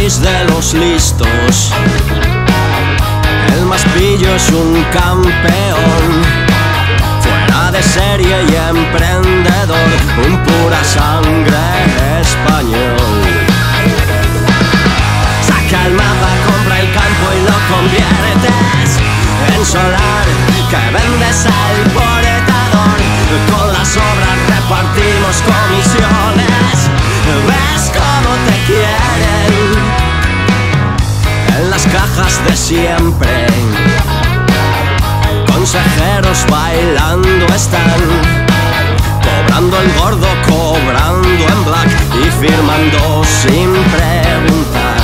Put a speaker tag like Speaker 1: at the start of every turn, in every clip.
Speaker 1: país de los listos. El más pillo es un campeón, fuera de serie y emprendedor, un pura sangre español. Saca el mapa, compra el campo y lo conviertes en solar que vendes al portador. Con las obras repartimos comisiones, ves cómo te quieren. En las cajas de siempre, consejeros bailando están, cobrando el gordo, cobrando en black y firmando sin preguntar.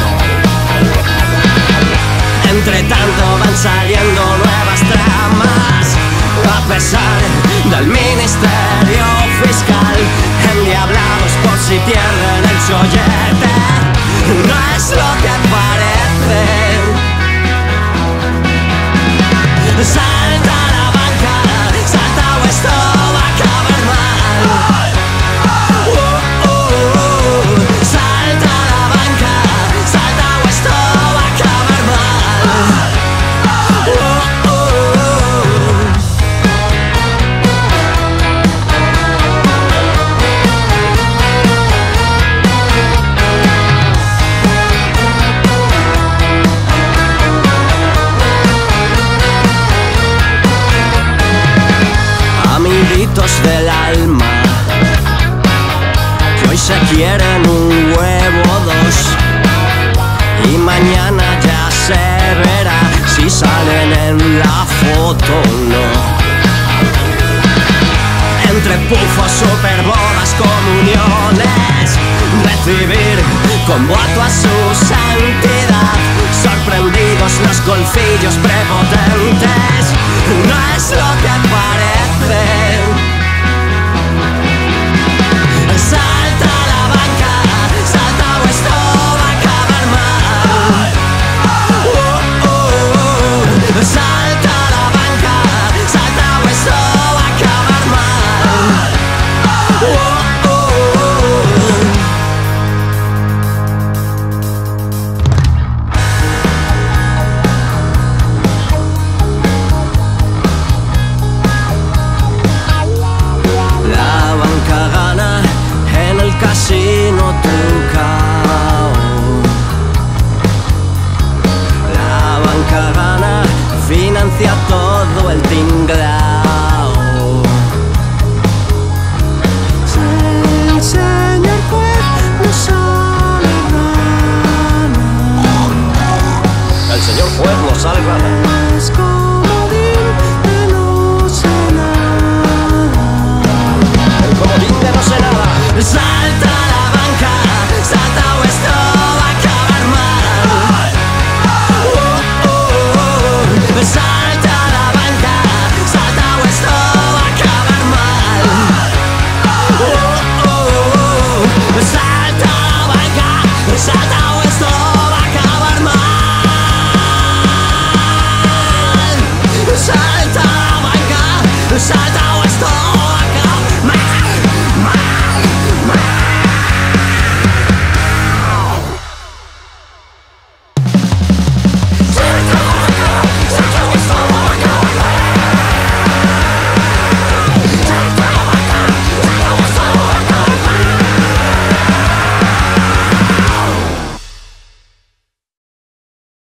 Speaker 1: Entre tanto van saliendo nuevas tramas, a pesar del Ministerio Fiscal, endiablados por si pierden el chollete. No es lo que parece. Salta la banca, salta o esto va a acabar mal. Salta la banca, salta o esto va a acabar mal. Amiguitos del alma, que hoy se quieren un huevo o dos, y mañana ya se verá si salen en la foto o no. Entre pufos, superbodas, comuniones, recibir con voto a su santidad, sorprendidos los golfillos prepotentes. No es lo